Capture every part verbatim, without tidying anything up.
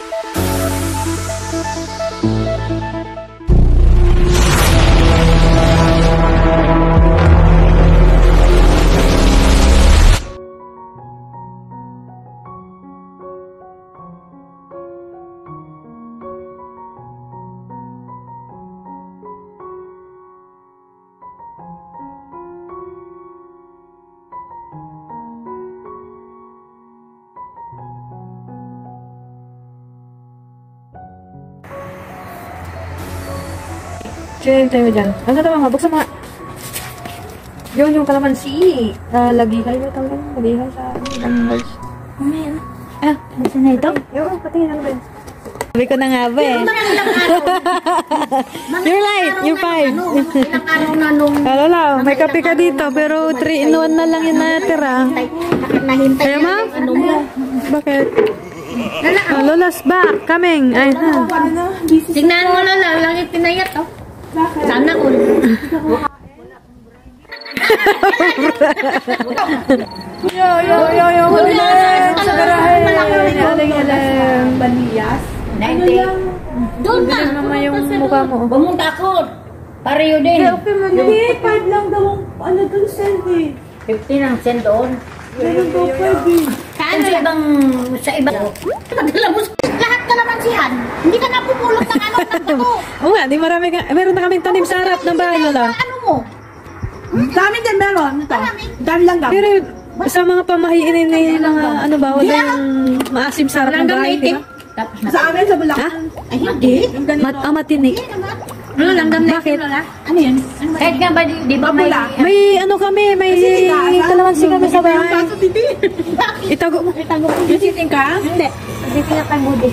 Diyan tayo dyan. Ano na mga? Buksan mga. Yun yung kalamansi. Uh, lagi kayo tawag yun. Lagi kayo sa numbers. Ano yan? Ah, buksan na ito? Yung, patingin lang ba yun? Sabi ko na nga ba eh. You're right. You're five. Ilang araw na nung... Kalala, may kape ka dito. Pero three in one na lang yung natira. Nahintay Kaya ma? ano mo. Bakit? Oh, Lola's back. Coming. Ay, ha. Tignan mo Lola. Lang itinayat oh. Sana all. Yo, yo, yo, yo. Ulit. Sa garahe. Aling, aling. Baniyas. Doon na. Ganun naman yung mukha mo. Bumunta ako. Pareho din. Okay, man. Hindi, five lang daw. Ano doon, send eh. fifteen ang send doon. Meron daw five eh. Saan sa ibang... Sa ibang... Paglalabos. Lahat ka naman siyan. Hindi ka napupulot ng ano. Ng ano. Oo nga, di marami ka. Eh, meron na kaming tanim sa harap ng bahay, Lola. Ano mo? Dami din meron. Ito. Dami lang daw. Pero sa mga pamahiin nila, ano ba, wala yung maasim sa harap ng bahay, di ba? Sa amin, sa Bulacan. Ay, hindi. Mat ah, matinik. Ano, langgam na Bakit? Ano yan? Kahit nga ba, di, di ba may... May ano kami, may kalamansi kami sa bahay. Itago mo. Itago mo. Visiting ka? Hindi. Hindi pinapagudi.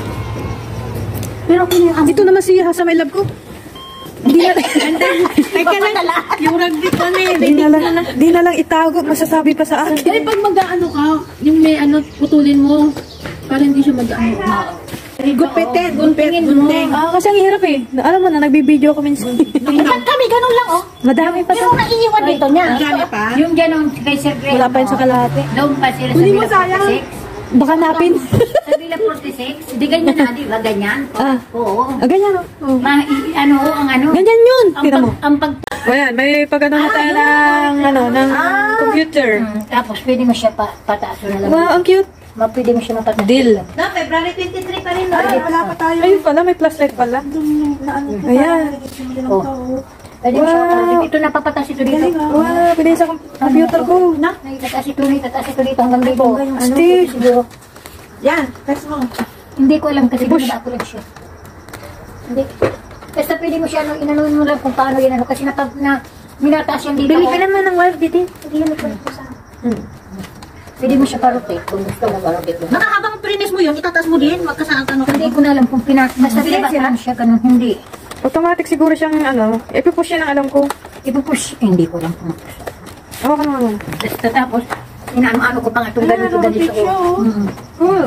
Pero kung Dito naman si Hasa may love ko. Di na Ay ka lang. Yung rugby pa na eh. Di na lang, di na lang itago, masasabi pa sa akin. Dahil pag mag-ano ka, yung may ano, putulin mo, para hindi siya mag-ano. Gupitin, gupitin, gunting. Ah, kasi ang hirap eh. Alam mo na, nagbibideo ko minsan. Ilan kami, ganun lang oh. Madami pa Pero to. naiiwan dito niya. Marami pa? Yung dyan ang kay Sir Greg. Wala pa yun sa kalahati. Doon pa sila sa Hindi mo Villa sayang. forty-six. Baka napin. Sa Villa forty-six. Hindi ganyan na, di ba? Ganyan. Ah. Oo. Ah, ganyan o. Oh. Ma, i- ano, ang ano. Ganyan yun. Ang Tignan pag, mo. ang pag, O yan, may pagano na tayo ng, ano, ng computer. Hmm, tapos pwede mo siya pa, pataas na lang. Wow, ang cute. Ma, pwede mo siya mapataas. Deal. No, February twenty-three pa rin. Ay, wala pa tayo. Ayun pala, may flashlight pala. Ayan. Oh. Pwede mo siya mapataas. Ito napapataas ito dito. Wow, pinay sa computer ko. Na, tataas ito dito, tataas ito dito hanggang dito. Ano, Steve. siguro. Yan, text mo. Hindi ko alam kasi binaba ko lang siya. Hindi. Basta pwede mo siya, ano, inanuin mo lang kung paano yan, ano, kasi napag na, minataas yan dito. Bili ka naman ng wire dito. Hindi yan nagpalit ko sa Pwede mo siya parotate kung gusto mo parotate mo. Nakahabang prinis mo yun, itataas mo din, magkasaan ka Hindi ko na alam kung pinas, basta binaba ko lang siya, ganun, hindi. Automatic siguro siyang, ano, ipipush yan ang alam ko. Ipupush, eh, hindi ko lang kung Ako ka naman. basta tapos, inaano-ano ko pa nga itong ganito, ganito. Mm. Cool.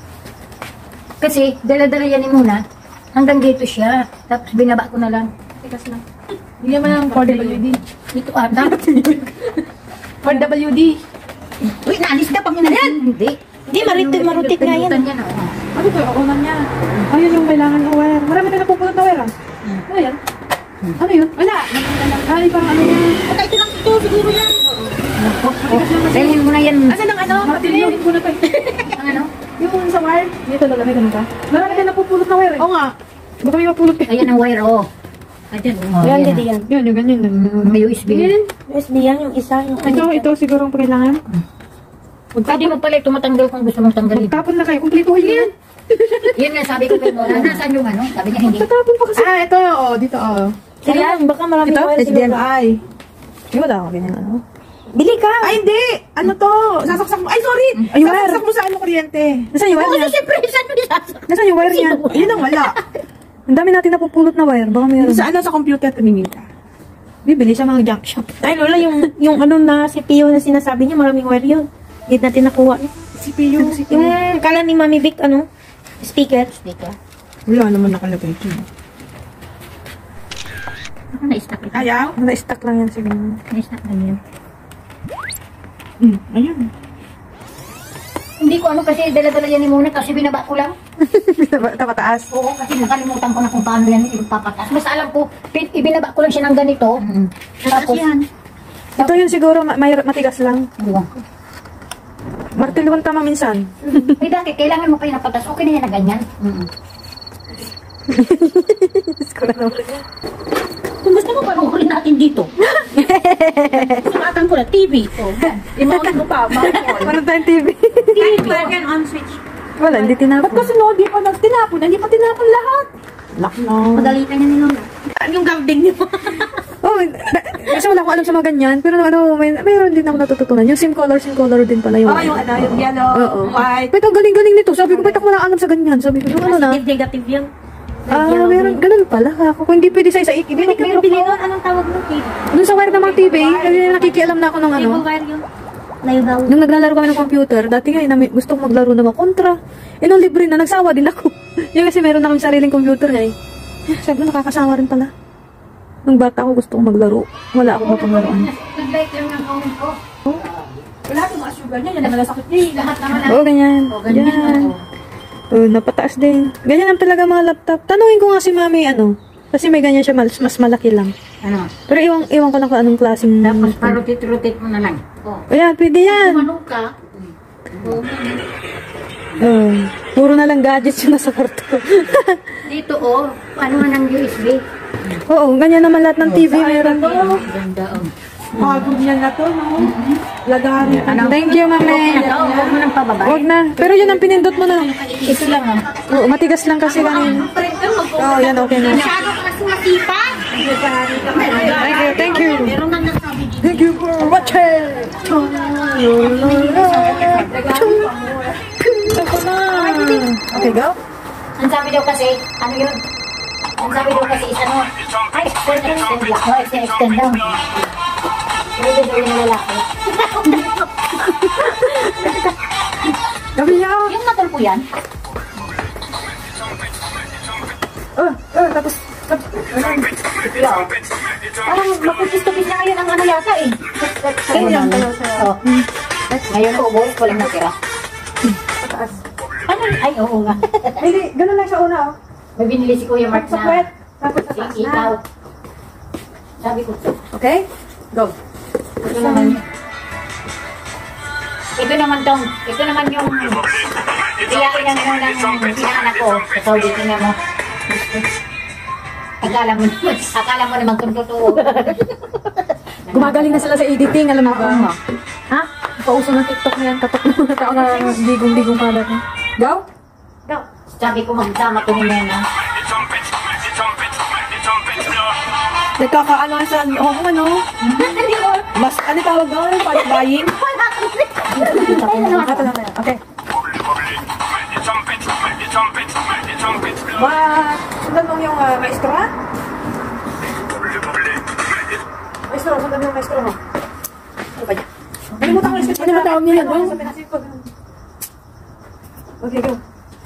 Kasi, dala-dala yan ni Muna, hanggang dito siya, tapos binaba ko na lang. Tikas lang. Hindi naman ang four W D. Dito ata. four W D. Uy, naalis ka pang yan. Hindi. Hindi, marutik, marutik nga yan. Yan, oh. Ano ko, ako niya. Ayun yung kailangan ng wire. Marami tayo napupulot na wire ah. Ano yan? Ano yun? Wala. Ay, parang ano yan. At ito lang ito, siguro yan. Dalhin mo na yan. Asan ang ano? Matilin ko na to. Ang ano? Yung sa wire. Dito lang, may ganun ka. Marami tayo napupulot na wire eh. Oo nga. Baka may mapulot ka. Ayan ang wire, oh. Ayan, oh. Yan, Ayan, dito yan. Yun, yung ganyan. May U S B. U S B yan, yung isa. Yung ito, ito siguro ang kailangan. Pwede mo pala ito matanggal kung gusto mong tanggalin. Magtapon na kayo. Kumplituhin yan. Yan nga, sabi ko kay Mona. Nasaan yung ano? Sabi niya hindi. Magtapon pa kasi. Ah, ito, oh, dito, oh. Sige lang, baka marami Ito? wire H D M I. Di ba daw ako ganyan ano? Bili ka! Ay, hindi! Ano to? Sasaksak mo. Ay, sorry! Ay, wire. Sasaksak mo sa ano kuryente. Nasaan yung wire Kasi niya? siyempre, saan mo nilasak? Nasaan yung wire niya? Yun ang wala. Ang dami natin napupulot na wire. Baka mayroon. Sa ano, sa computer, tumingin ka. Bibili sa mga junk shop. Ay, Lola, yung, yung ano na C P U na sinasabi niya, maraming wire yun. Hindi natin nakuha. C P U. Yung kala ni Mami Vic, ano? Speaker. Speaker. Wala naman nakalagay ito. Ako na-stack ito. Ayaw? Na-stuck lang yan siguro. Na-stack lang yan. Hmm, ayun. hindi ko ano kasi dala-dala yan ni Muna kasi binaba ko lang. Tapataas. Oo, kasi nakalimutan ko na kung paano yan ipapataas. Basta alam ko, pin- ibinaba ko lang siya ng ganito. Tapos, yan. Ito yun siguro, ma- may matigas lang. Diba? Martilyo ang tama minsan. May dati, kailangan mo kayo napatas. Okay na yan na ganyan. Kung gusto mo, panukulin natin dito. Sumatan ko na, T V. Oh, imount mo pa, mount mo. Ano tayong T V? T V. on switch. Wala, hindi tinapon. Ba't kasi no, di pa nagtinapon, hindi pa tinapon lahat. Lock no. Pagalitan niya ni Lola. Yung gambing niyo. Oh, na- kasi wala ko alam sa mga ganyan. Pero ano, may, mayroon din ako natututunan. Yung sim color, sim color din pala yung... Oh, yung ano, yung yellow, Oo. white. Ba't ang galing-galing nito? Sabi ko, ba't ako wala alam sa ganyan? Sabi ko, yung ano na? Positive, negative yan. Ah, meron, ganun pala. Ako, kung hindi pwede sa isa, hindi Hindi ko ka bibili nun. Anong tawag mo? Doon sa wire ng mga T V, kasi nakikialam na ako ng ano. Cable wire yun. Laybaw. Nung naglalaro kami ng computer, dati nga, eh, gusto ko maglaro ng mga kontra. Eh, nung libre na, nagsawa din ako. Yung kasi meron na kami sariling computer eh. Sabi ko, nakakasawa rin pala. Nung bata ako, gusto ko maglaro. Wala akong mapanglaruan. Nag-like lang ang comment ko. Wala akong mga sugar niya, yan ang nalasakit niya. eh. Lahat naman Oo, ganyan. O, ganyan. Yan. Oo. Oh, napataas din. Ganyan ang talaga mga laptop. Tanungin ko nga si mami, ano. Kasi may ganyan siya, mas, mas malaki lang. Ano? Pero iwan, iwan ko lang kung anong klaseng... Tapos pa-rotate-rotate mo na lang. Oh. Ayan, pwede yan. Kumano ka? Oh. Oh, puro na lang gadgets yung nasa kwarto. Dito oh, ano nga ng U S B? Oo, ganyan naman lahat ng T V meron. Ganda oh. Pagod niya na to, no? Lagarin. Ano? Thank you, mami. Ito, huwag mo nang pababa. Wag na. Pero yun ang pinindot mo na. Ito lang ah. Oo, matigas lang kasi kanina. Oo, yan okay na. Masyado ka kasi masipa. Thank you, thank you. Meron nga nagsabi dito. Thank you for watching. Okay, go. Ang sabi daw kasi, ano yun? Ang sabi daw kasi is ano, ay, extend, extend lang. Oh, extend, extend daw. Pwede daw yung lalaki. Gabi niya. Yung matol po yan. Oh, oh, tapos. Parang mapupis-tupis na ngayon ang ano yata eh. Ganyan pala siya. Oh. Ngayon ko, boy, walang natira. Pataas. Ano? Ay, oo nga. Hindi, ganun lang siya una, oh. May binili si Kuya Mark Sa na. puwet. Tapos sa taas Sige, ikaw. na. Sabi ko, Okay? Go. ito naman. Ito naman tong, ito naman yung iyakin ng unang pinaanak ko sa Saudi. Tingnan mo. Akala mo, akala mo naman kung totoo. Gumagaling na sila sa editing, alam mo ba? Oo nga. Ha? Pauso ng TikTok na yan, katok ng mga tao na bigong-bigong kalat. Go? Go. Sabi ko, magtama ko ni Nena. Nagkakaano sa oh, ano? Mas, ano tawag doon? Panic buying? Ito lang na yan. Okay. Ma, sundan mo yung uh, maestro, ha? Maestro, sundan mo yung maestro mo. Ano ba yan? Nalimutan ko yung sketch. Ano ba tawag niya yan? Ano sa pinasipag? Okay, go.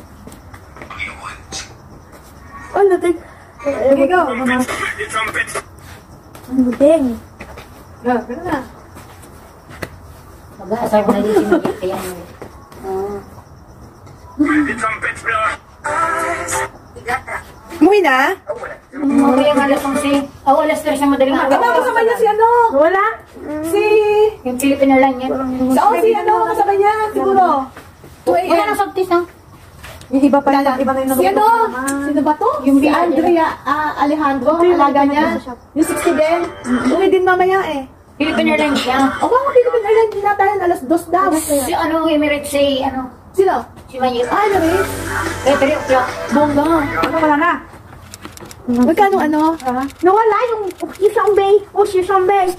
Oh, natin. Okay, go. Mama. Ang budeng. Go, gano'n na. Mag-aasar ko na din si Maria. Kaya ano. Umuwi na? Ano yung alas onse? Oh, alas tres ang madaling araw. Ano, kasabay niya si ano? Wala? Si... Yung Pilipino lang yan. Sa si ano, kasabay niya, siguro. two A Wala M. na sabtis ha? Yung iba pa rin, iba na yung Si ano? Sino ba to? Yung si Andrea ah, Alejandro, alaga niya. Yung sixty din. Uwi din mamaya eh. Filipino lang siya. O baka Philippine Airlines din natin, alas dos daw. Si ano, Emirates si ano, Sino? si Mayir. Ah, ano rin? Kaya three o'clock. Bongga. Ano wala na? Magkano ano? Nawala yung isang bay. O si isang bay.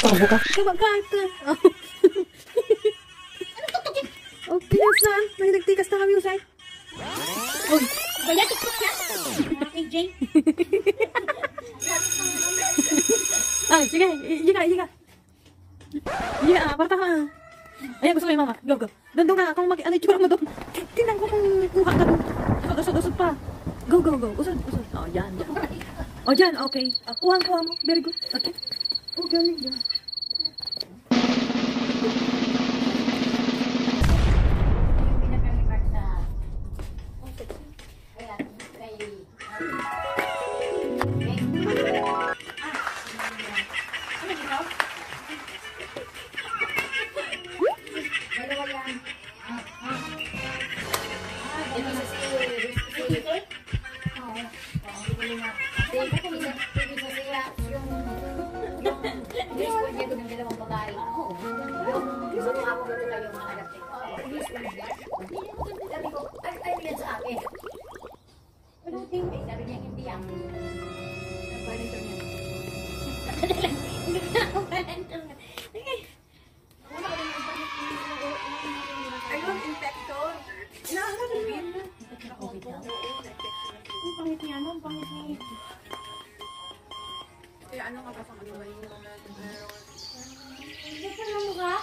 Okay, na. May nagtikas na kami usay. Kaya tiktok siya. A J. Ay, sige. Iga, iga. Iga, parta ka. Ayan, gusto ko yung mama. Go, go. Doon, doon ka. Kung mag... Ano yung tsura mo doon? Tingnan ko kung kuha ka doon. Usod, usod, usod pa. Go, go, go. Usod, usod. Oh, yan, yan. Oh, dyan, okay. Uh, kuha, kuha mo. Very good. Okay. Oh, galing, yan. Dalawa yan. Ah, ah. Ito si si si Oo. Hindi nga. Kasi hindi ko siya yung yung baseball niya ng dalawang babae. Oo. Yung gusto ako gano'n kayo mga anak ko. Baseball niya. Sabi ko, ay ay yan sa akin. Ano ting? Sabi niya hindi yan. Nagbalito niya. Hindi na ako balito nga. Ayun, infector. Nakakabit. Ang pangit niya, ano? Ang pangit niya. Kaya ano nga ba sa ano ba yun? Hindi ka na mukha.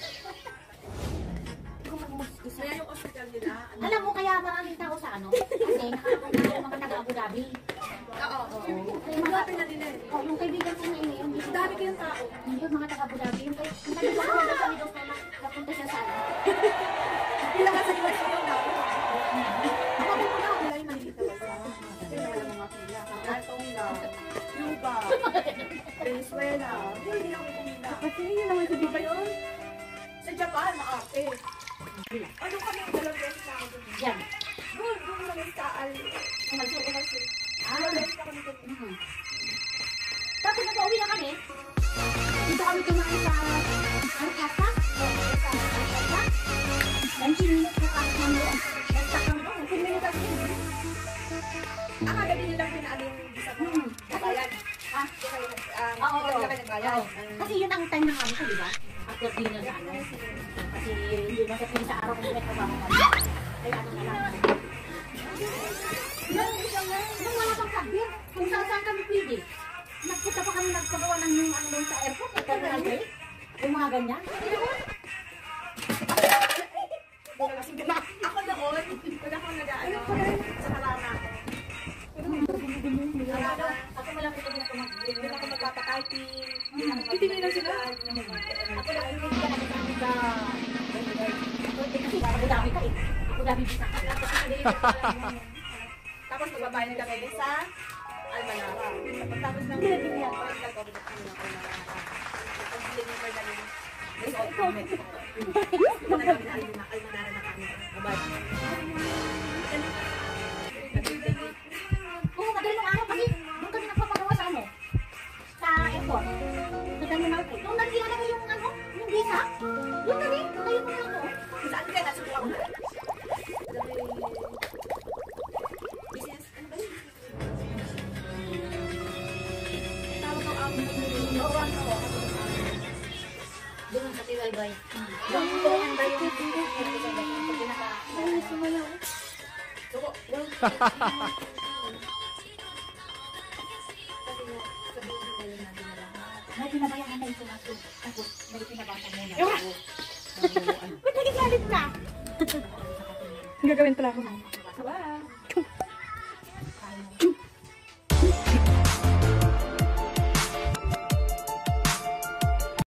Kaya yung hospital nila, ano? Alam mo kaya maraming tao sa ano? Kasi nakakapunta yung mga taga-Abu Dhabi. Oo. Yung mga Hanapin na nila eh. oh, yung kaibigan ko na ini, yung Ang dami kayong tao. yung mga taga-Abu Dhabi, yung kay- yung kaibigan ko na kami doon na napunta siya sa ano. Ilang ka sa iba siya yung dami. Ako din mo na, wala yung maliit na basa. Kasi wala mga pila. Katong lang. Cuba. Venezuela. Hindi lang may pumila. Kasi yun naman sa Dubai yun. Sa Japan, maarte. Ano kami yung dalawang beses na ako doon? Yan. Doon, doon kami sa Al... Umalso. Umalso. Ah, Dalawang beses na kami doon. mhm. Tapos nag-uwi na kami. Dito kami kumain sa Alcata. Sa Alcata. nineteen minutes na kami kami doon. Nag-stuck kami doon. ten minutes kami doon. Ang kagabi nilang pinaano yung visa mo. Hmm. Nabayad. Ha? Um, Oo, oo. hindi ka nagbayad. Oo. Kasi yun ang time ng ano ko, di ba? After dinner na ano. Kasi hindi na kasi sa araw kung may trabaho kami. Kaya ano na lang. Nung, nung wala pang sabir, kung saan saan kami pwede. Nagpunta pa kami nagpagawa ng yung ano doon sa airport, yung terminal break. Yung mga ganyan. Wala kasing gana. Ako noon, wala akong nag-ano. Sa Harana ako. Ano, ako malapit na pinapamagbilig. Hindi ako magpapakiting. Titingin na sila. Ako lang, hindi ka namin kami sa... Kasi Abu Dhabi ka eh. Abu Dhabi bisa ka. Tapos magbabayad kami din sa Almanara. Pagtapos ng pagkakabit kami ng Almanara. Pag-deliver na yun. Result kami. Wala kami na Almanara na kami. Babayad. Oo, madali ng araw kasi doon kami nagpapagawa sa ano? Sa airport. Sa terminal po. Nung nagkila na yung ano, yung visa, doon kami, doon kayo mga ano. Saan ka? Nasa buwan mo? Business? Ano ba yun? Tawag ko ang Oo, ano. Doon sa Tiwalbay. Doon doon ba yung pinaka... Ay, sumalaw. Suko. May pinabayaan na ito natin. Tapos, may pinabasa mo na. Ba't nagagalit ka? Gagawin pala ako. Bye!